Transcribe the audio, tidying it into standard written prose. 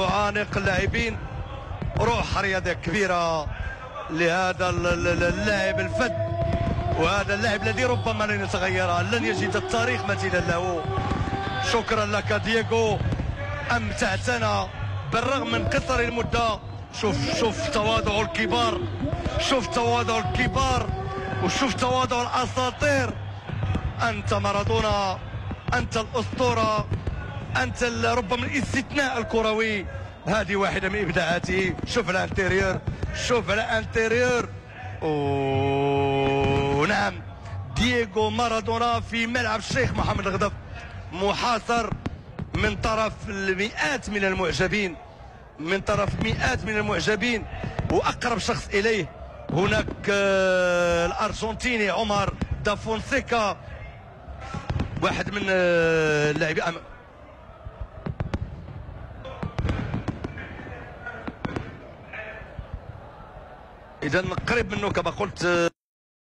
عانق اللاعبين، روح رياضيه كبيره لهذا اللاعب الفذ، وهذا اللاعب الذي ربما لن يتغير، لن يجد التاريخ مثيلا له. شكرا لك دييغو، امتعتنا بالرغم من قصر المده. شوف تواضع الكبار، شوف تواضع الكبار، وشوف تواضع الاساطير. انت مارادونا، انت الاسطوره، انت ربما الاستثناء الكروي. هذه واحده من ابداعاته. شوف الانتيريور، شوف الانتيريور. نعم، دييغو مارادونا في ملعب الشيخ محمد الغضب، محاصر من طرف المئات من المعجبين، من طرف مئات من المعجبين، واقرب شخص اليه هناك الارجنتيني عمر دا فونسيكا، واحد من اللاعبين. اذا قريب منه كما قلت.